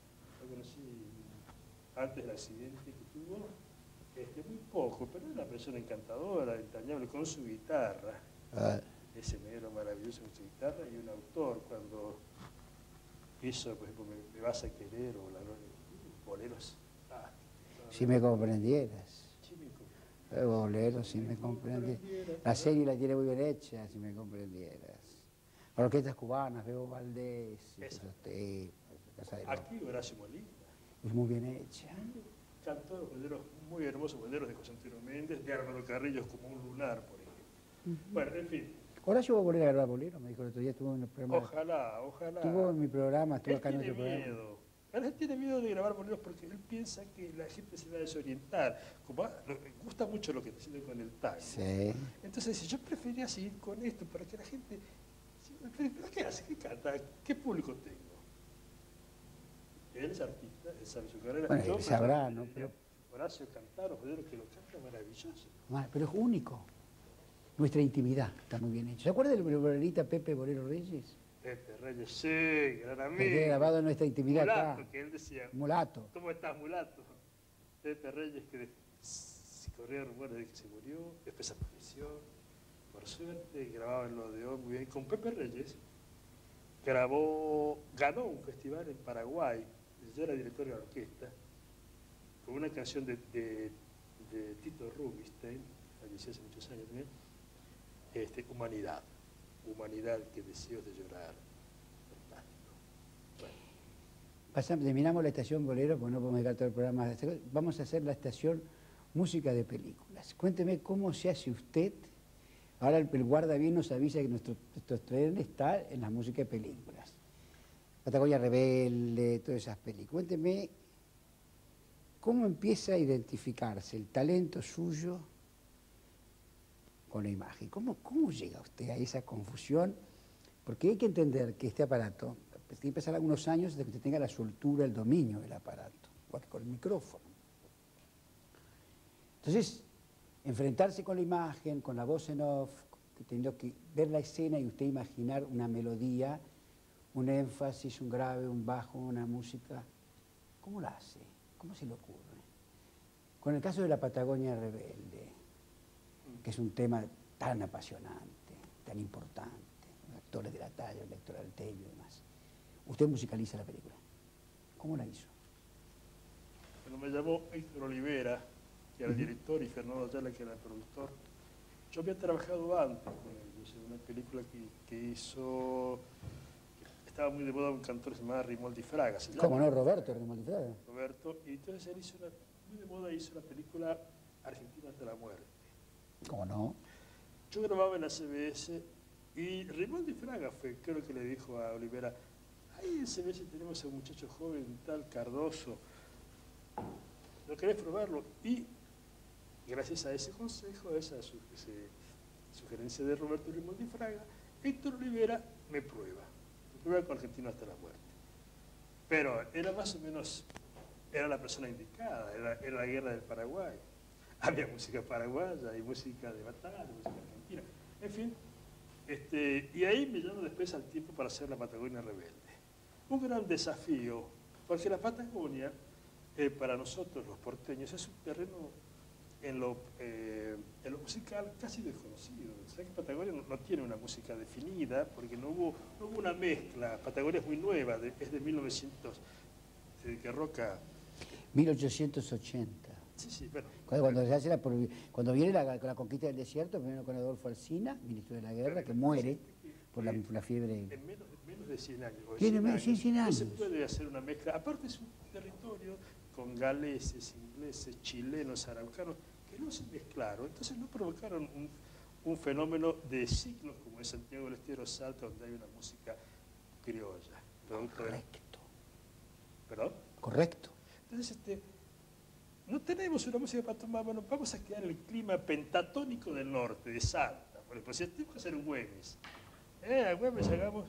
Speaker 2: Antes del accidente que tuvo. Muy poco, pero era una persona encantadora, entrañable, con su guitarra. Ese negro maravilloso con su guitarra y un autor cuando hizo, por ejemplo, Me vas a querer o boleros.
Speaker 1: Si me comprendieras. Boleros, si me comprendieras. La serie la tiene muy bien hecha, si me comprendieras. Orquestas cubanas, Bebo Valdés, esos temas.
Speaker 2: Aquí Horacio Molina.
Speaker 1: Es muy bien hecha.
Speaker 2: Cantó los boleros, muy hermosos boleros de José Antonio Méndez, de Álvaro Carrillo, como un lunar, por ejemplo. Bueno, en fin.
Speaker 1: Horacio va a volver a grabar bolero, me dijo el otro día, estuvo en el programa.
Speaker 2: Ojalá.
Speaker 1: Estuvo en mi programa, estuvo acá en nuestro programa.
Speaker 2: Él tiene miedo de grabar boleros porque él piensa que la gente se va a desorientar. Como le gusta mucho lo que está haciendo con el tango.
Speaker 1: Sí.
Speaker 2: Entonces dice, yo prefería seguir con esto para que la gente... ¿Pero qué hace? ¿Qué canta? ¿Qué público tengo? Él es artista, él sabe su carrera.
Speaker 1: Bueno, él sabrá, ¿no? Pero...
Speaker 2: Horacio cantar, los boleros que lo canta maravilloso.
Speaker 1: Pero es único. Nuestra intimidad está muy bien hecha. ¿Se acuerda del bolerista Pepe Bolero Reyes?
Speaker 2: Pepe Reyes, sí, gran amigo.
Speaker 1: Que queda grabado en nuestra intimidad
Speaker 2: Mulato,
Speaker 1: acá.
Speaker 2: que él decía.
Speaker 1: Mulato.
Speaker 2: ¿Cómo estás, Mulato? Pepe Reyes, que se corría rumores de que se murió, después apareció. Por suerte, grababa en lo de hoy muy bien. Con Pepe Reyes ganó un festival en Paraguay. Yo era director de la orquesta, con una canción de Tito Rubinstein, falleció hace muchos años también, Humanidad, que deseos de llorar. Fantástico. Bueno.
Speaker 1: Terminamos la estación bolero, porque no podemos llegar todo el programa. Vamos a hacer la estación música de películas. Cuénteme cómo se hace usted. Ahora el guardaviel nos avisa que nuestro tren está en la música de películas. Patagonia Rebelde, todas esas películas. Cuénteme cómo empieza a identificarse el talento suyo con la imagen. ¿Cómo llega usted a esa confusión? Porque hay que entender que este aparato tiene que pasar algunos años de que usted tenga la soltura, el dominio del aparato, igual que con el micrófono. Entonces, enfrentarse con la imagen, con la voz en off, teniendo que ver la escena y usted imaginar una melodía, un énfasis, un grave, un bajo, una música, ¿cómo la hace? ¿Cómo se le ocurre? Con el caso de la Patagonia Rebelde, que es un tema tan apasionante, tan importante, actores de la talla, el Héctor Altello y demás. Usted musicaliza la película. ¿Cómo la hizo?
Speaker 2: Bueno, me llamó Héctor Olivera, que era el director, y Fernando Ayala, que era el productor. Yo había trabajado antes con ellos en una película que hizo... Estaba muy de moda un cantor que se llamaba Rimoldi Fraga.
Speaker 1: ¿Cómo no? Roberto Rimoldi Fraga.
Speaker 2: Roberto, y entonces él muy de moda hizo la película Argentina hasta la muerte.
Speaker 1: ¿Cómo no?
Speaker 2: Yo grababa en la CBS y Rimoldi Fraga creo que le dijo a Olivera, ahí en CBS tenemos a un muchacho joven, tal Cardoso, ¿no querés probarlo? Y gracias a ese consejo, a esa sugerencia de Roberto Rimoldi Fraga, Héctor Olivera me prueba con Argentina hasta la muerte. Pero era más o menos, era la persona indicada, era la guerra del Paraguay. Había música paraguaya y música de batalla, música argentina. En fin, y ahí me llamo después al tiempo para hacer la Patagonia Rebelde. Un gran desafío, porque la Patagonia para nosotros los porteños es un terreno en lo musical casi desconocido. O sea que Patagonia no tiene una música definida porque no hubo una mezcla. Patagonia es muy nueva, es de 1900, desde que Roca...
Speaker 1: 1880.
Speaker 2: Sí, bueno.
Speaker 1: Cuando viene la conquista del desierto, primero con Adolfo Alsina, ministro de la guerra, que muere por la fiebre.
Speaker 2: En menos de 100 años.
Speaker 1: Tiene 100 años.
Speaker 2: No se puede hacer una mezcla. Aparte es un territorio con galeses, ingleses, chilenos, araucanos, que no se mezclaron. Entonces no provocaron un fenómeno de ciclos como en Santiago del Estero, Salta, donde hay una música criolla.
Speaker 1: Correcto.
Speaker 2: ¿Perdón?
Speaker 1: Correcto.
Speaker 2: Entonces, no tenemos una música para tomar, bueno, vamos a quedar en el clima pentatónico del norte, de Salta. Por ejemplo, si tenemos que hacer un Güemes, a Güemes hagamos...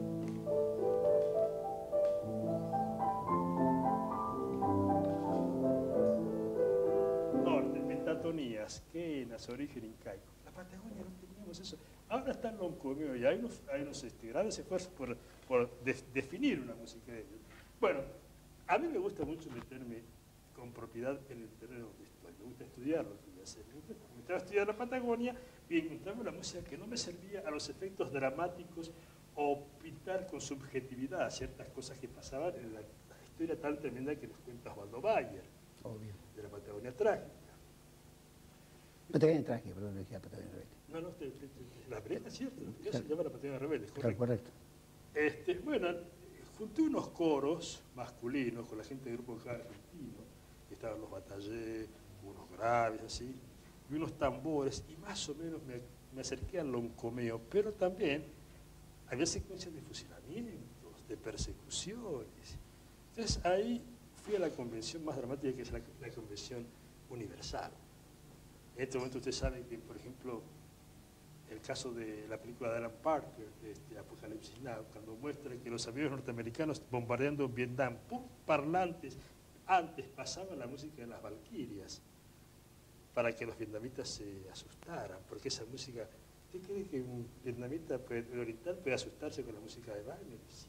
Speaker 2: Norte, pentatonías, quenas, origen incaico. La Patagonia no teníamos eso. Ahora está el loncomeo y hay unos grandes esfuerzos por definir una música de ellos. Bueno, a mí me gusta mucho meterme con propiedad en el terreno donde estoy. Me gusta estudiar lo que voy a hacer. Me estaba estudiando la Patagonia y encontraba una música que no me servía a los efectos dramáticos o pintar con subjetividad ciertas cosas que pasaban en la historia tan tremenda que nos cuenta Osvaldo Bayer.
Speaker 1: Obvio.
Speaker 2: De la Patagonia trágica.
Speaker 1: Patagonia trágica, perdón, decía Patagonia rebelde.
Speaker 2: No, la rebelde es cierto, se llama la Patagonia rebelde,
Speaker 1: correcto. Correcto.
Speaker 2: Bueno, junté unos coros masculinos con la gente del grupo argentino, que estaban los batallés, unos graves así, y unos tambores, y más o menos me acerqué al loncomeo, pero también había secuencias de fusilamientos, de persecuciones. Entonces ahí fui a la convención más dramática, que es la convención universal. En este momento ustedes saben que, por ejemplo, el caso de la película de Alan Parker, de Apocalipsis Now, cuando muestra que los aviones norteamericanos bombardeando Vietnam por parlantes, antes pasaban la música de las Valquirias para que los vietnamitas se asustaran, porque esa música, ¿usted cree que un vietnamita oriental puede asustarse con la música de Wagner? Sí.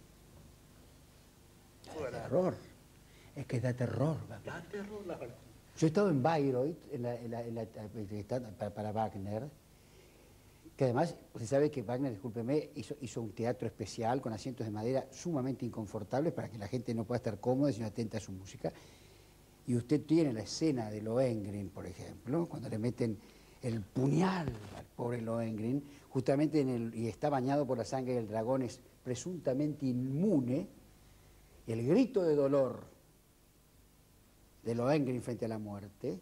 Speaker 1: Da terror. Es que da terror.
Speaker 2: Da terror las Valquirias.
Speaker 1: Yo he estado en Bayreuth para Wagner, que además, usted sabe que Wagner, discúlpeme, hizo un teatro especial con asientos de madera sumamente inconfortables para que la gente no pueda estar cómoda sino atenta a su música. Y usted tiene la escena de Lohengrin, por ejemplo, cuando le meten el puñal al pobre Lohengrin, justamente y está bañado por la sangre del dragón, es presuntamente inmune, el grito de dolor de Lohengrin frente a la muerte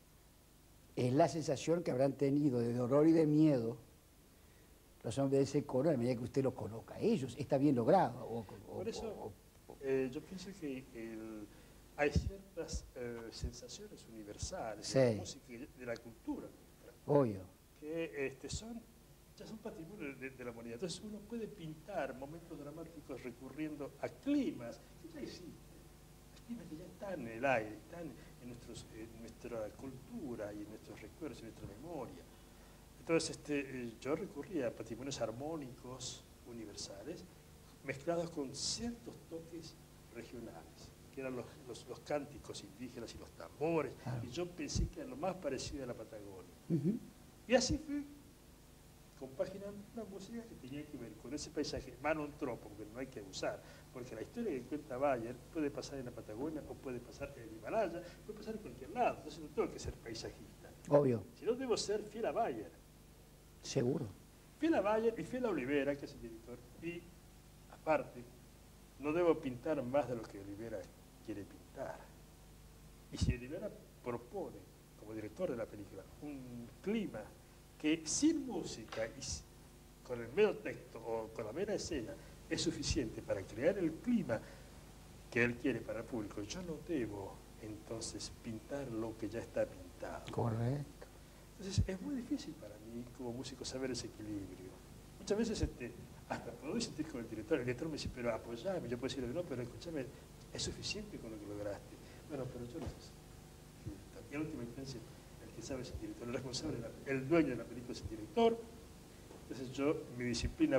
Speaker 1: es la sensación que habrán tenido de dolor y de miedo los hombres de ese coro a medida que usted los coloca a ellos. Está bien logrado.
Speaker 2: Por eso yo pienso que hay ciertas sensaciones universales de la música y de la cultura.
Speaker 1: Obvio.
Speaker 2: Que ya son patrimonio de la humanidad. Entonces uno puede pintar momentos dramáticos recurriendo a climas que ya existen. Climas que ya están en el aire, están en nuestra cultura y en nuestros recuerdos, en nuestra memoria. Entonces yo recurría a patrimonios armónicos universales mezclados con ciertos toques regionales, que eran los cánticos indígenas y los tambores, y yo pensé que era lo más parecido a la Patagonia. Y así fui compaginando una música que tenía que ver con ese paisaje manontropo, que no hay que usar, porque la historia que cuenta Bayer puede pasar en la Patagonia o puede pasar en el Himalaya, puede pasar en cualquier lado, entonces no tengo que ser paisajista.
Speaker 1: Obvio.
Speaker 2: Si no, debo ser fiel a Bayer.
Speaker 1: Seguro.
Speaker 2: Fiel a Bayer y fiel a Olivera, que es el director, y aparte, no debo pintar más de lo que Olivera quiere pintar. Y si Olivera propone, como director de la película, un clima que sin música y con el mero texto o con la mera escena es suficiente para crear el clima que él quiere para el público, yo no debo entonces pintar lo que ya está pintado.
Speaker 1: Correcto.
Speaker 2: Entonces es muy difícil para mí como músico saber ese equilibrio. Muchas veces hasta puedo discutir con el director me dice, pero apoyame, yo puedo decirle no, pero escúchame, es suficiente con lo que lograste. Bueno, pero yo no sé. Y en última instancia, el que sabe es el director, el responsable, el dueño de la película es el director. Entonces yo, mi disciplina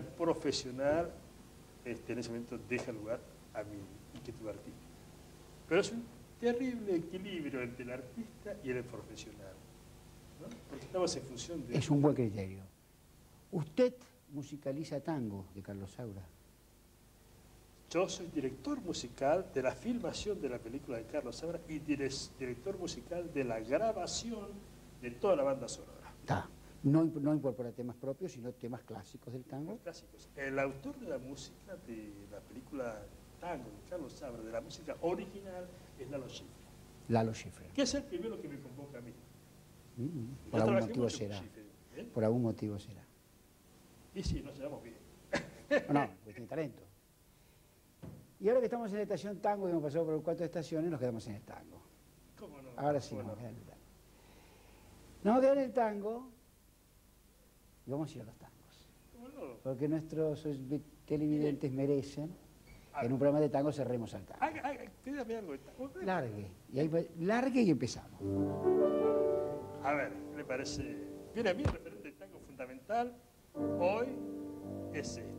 Speaker 2: profesional en ese momento deja lugar a mi inquietud artística. Pero es terrible equilibrio entre el artista y el profesional, ¿no? Porque estamos en función de...
Speaker 1: Es un buen criterio. ¿Usted musicaliza tango de Carlos Saura?
Speaker 2: Yo soy director musical de la filmación de la película de Carlos Saura y director musical de la grabación de toda la banda sonora.
Speaker 1: Está. No incorpora temas propios, sino temas clásicos del tango.
Speaker 2: Los clásicos. El autor de la música de la película Tango de Carlos Saura, de la música original, es Lalo Schifrin.
Speaker 1: Lalo Schifrin.
Speaker 2: Que es el primero que me convoca a mí.
Speaker 1: Por algún motivo será. Por algún motivo será.
Speaker 2: Y sí, nos llevamos bien.
Speaker 1: No, pues tiene talento. Y ahora que estamos en la estación tango y hemos pasado por 4 estaciones, nos quedamos en el tango.
Speaker 2: ¿Cómo no?
Speaker 1: Ahora sí,
Speaker 2: ¿Cómo
Speaker 1: nos
Speaker 2: no?
Speaker 1: quedamos en el tango. Nos vamos a quedar en el tango y vamos a ir a los tangos.
Speaker 2: ¿Cómo no?
Speaker 1: Porque nuestros televidentes merecen que en un programa de tango cerremos al tango.
Speaker 2: Pídame algo de tango.
Speaker 1: Largue. Y ahí largue y empezamos.
Speaker 2: A ver, ¿qué le parece? Viene a mí el referente del tango fundamental. Hoy es este.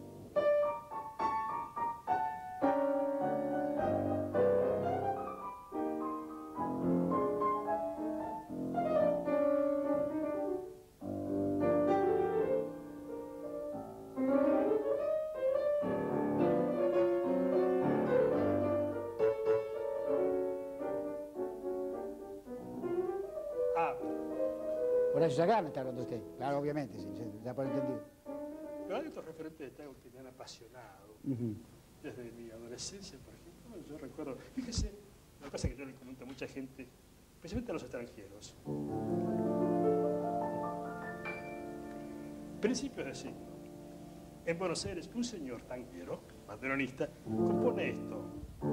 Speaker 1: Horacio Sagán está hablando usted. Claro, obviamente, sí, se da por entendido.
Speaker 2: Pero hay otros referentes de tango que me han apasionado. Desde mi adolescencia, por ejemplo, yo recuerdo, fíjese, una cosa que yo le comento a mucha gente, especialmente a los extranjeros. Principios de siglo. En Buenos Aires, un señor tanguero, banderonista, compone esto.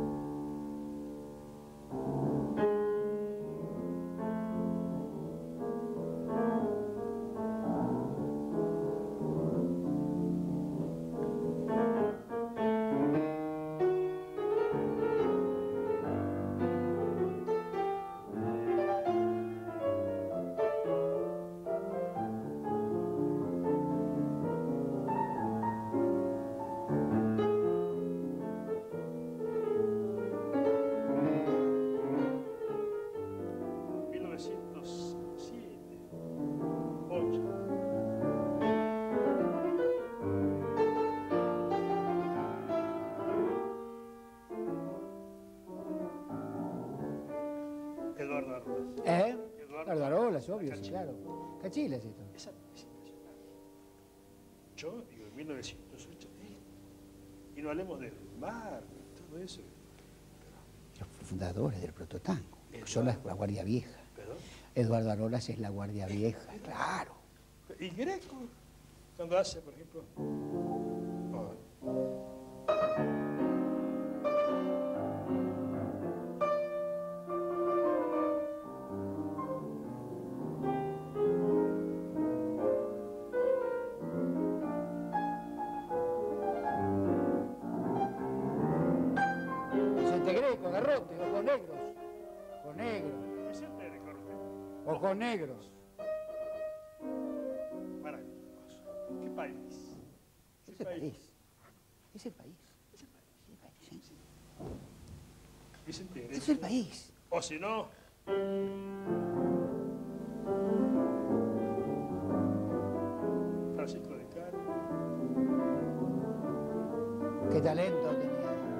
Speaker 2: Eduardo Arolas.
Speaker 1: Eduardo Arolas, obvio, sí, claro. Cachila es esto.
Speaker 2: Es impresionante. Yo digo, en 1908, y no hablemos del mar, todo eso.
Speaker 1: Los fundadores del prototango, son la Guardia Vieja.
Speaker 2: ¿Perdón?
Speaker 1: Eduardo Arolas es la Guardia Vieja, claro.
Speaker 2: Y Greco, cuando hace, por ejemplo...
Speaker 1: Greco, Garrote, ojos negros. Ojos negros.
Speaker 2: Vicente de Corte.
Speaker 1: Ojos negros.
Speaker 2: Maravilloso. ¿Qué país?
Speaker 1: Es el país. Es el país.
Speaker 2: Es el país.
Speaker 1: Es el país, sí.
Speaker 2: Vicente Greco.
Speaker 1: Es el país.
Speaker 2: O si no... Francisco de Caro.
Speaker 1: Qué talento tenía.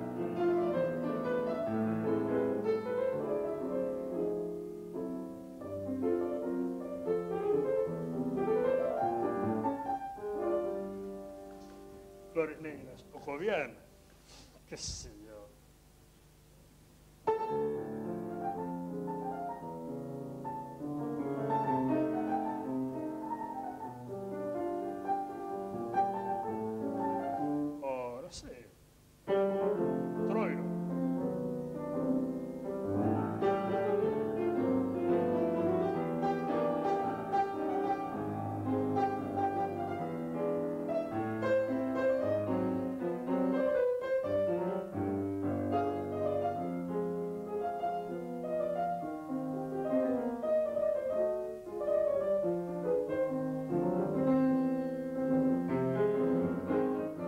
Speaker 2: Flores Negras, o Joviana, qué sé yo. O no sé, Troilo.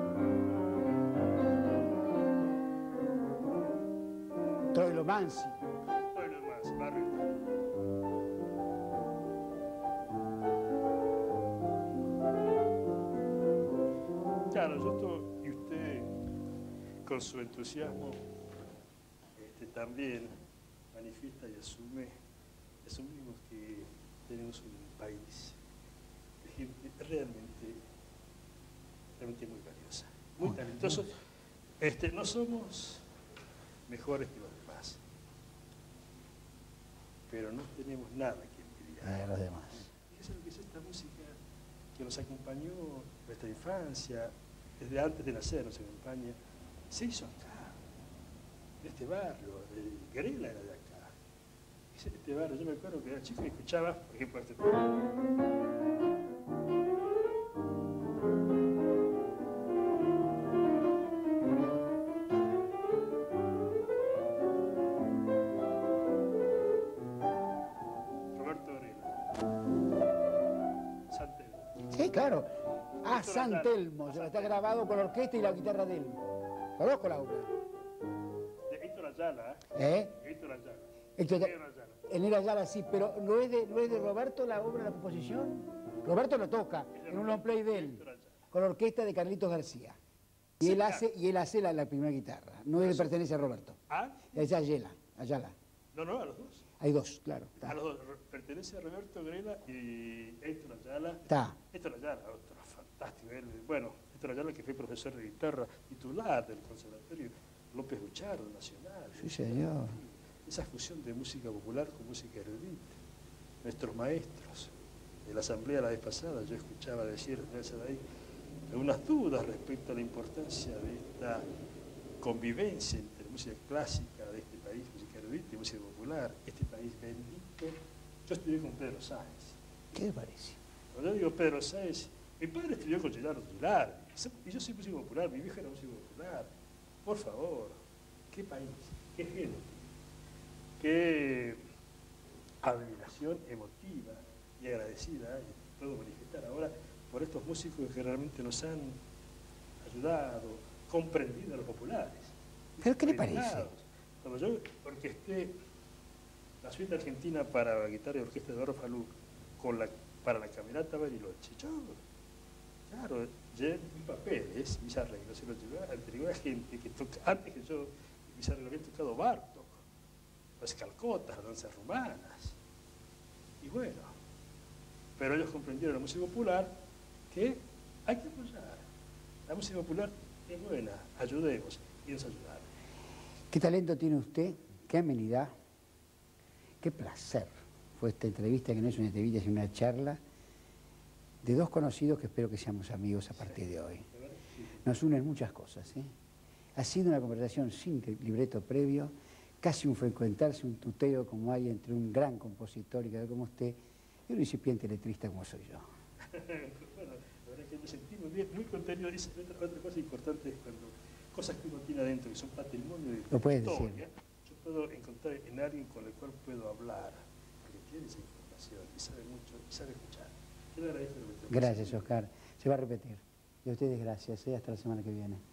Speaker 1: Troilo Mansi.
Speaker 2: Claro, y usted con su entusiasmo también manifiesta y asumimos que tenemos un país de gente realmente muy valiosa, muy talentosa. No somos mejores que los demás, pero no tenemos nada que envidiar
Speaker 1: a los demás.
Speaker 2: Fíjese lo que es esta música que nos acompañó en nuestra infancia, desde antes de nacer nos acompaña, se hizo acá, en este barrio. Grela era de acá. Este barrio, yo me acuerdo que era chico y escuchaba, por ejemplo, este Roberto Grela, San Telmo.
Speaker 1: Sí, claro. Ah, San Telmo, está grabado con la orquesta y la guitarra de él. Conozco la obra.
Speaker 2: De Héctor Ayala, Héctor Ayala.
Speaker 1: Enero Ayala, sí, pero ¿no es de Roberto la obra, la composición? Roberto lo toca en un long play de él, con la orquesta de Carlitos García. Y él hace la primera guitarra. No le pertenece a Roberto.
Speaker 2: ¿Ah?
Speaker 1: Es Ayala.
Speaker 2: No, a los dos.
Speaker 1: Hay dos, claro. Está.
Speaker 2: A los dos. Pertenece a Roberto Grela y Héctor Ayala.
Speaker 1: Está.
Speaker 2: Héctor Ayala, otro fantástico. Bueno, Héctor Ayala, que fue profesor de guitarra titular del Conservatorio López Buchardo Nacional.
Speaker 1: Sí, señor.
Speaker 2: Esa fusión de música popular con música erudita. Nuestros maestros. En la asamblea la vez pasada yo escuchaba decir ahí algunas dudas respecto a la importancia de esta convivencia entre música clásica de este país, música erudita y música popular. Este país bendito. Yo estudié con Pedro Sáenz.
Speaker 1: ¿Qué le parece?
Speaker 2: Cuando yo digo Pedro Sáenz, mi padre estudió con Gerardo Gilardi, y yo soy músico popular, mi vieja era músico popular. Por favor, qué país, qué gente, qué admiración emotiva y agradecida puedo manifestar ahora por estos músicos que realmente nos han ayudado, comprendido a los populares.
Speaker 1: ¿Pero qué le parece?
Speaker 2: Cuando yo orquesté la suite argentina para la guitarra y orquesta de Eduardo Falú para la camerata Bariloche, yo, claro, llevé mis papeles, mis arreglos, se los llevé a gente que antes que yo, mis arreglos habían tocado Bartók, las calcotas, las danzas rumanas, y bueno, pero ellos comprendieron la música popular que hay que apoyar. La música popular es buena, ayudemos y nos ayudaron.
Speaker 1: ¿Qué talento tiene usted? ¿Qué amenidad? Qué placer fue esta entrevista, que no es una entrevista, sino una charla de dos conocidos que espero que seamos amigos a partir de hoy. Nos unen muchas cosas, ¿eh? Ha sido una conversación sin libreto previo, casi un frecuentarse, un tuteo como hay entre un gran compositor y como usted y un incipiente letrista como soy yo.
Speaker 2: Bueno, la verdad es que me sentí muy bien, muy contento. Otra cosa importante es cuando cosas que uno tiene adentro, que son patrimonio de la historia, yo puedo encontrar en alguien con el cual puedo hablar, porque tiene esa información y sabe mucho y sabe escuchar. Yo le agradezco.
Speaker 1: Gracias, Oscar. Se va a repetir. Y a ustedes gracias. Hasta la semana que viene.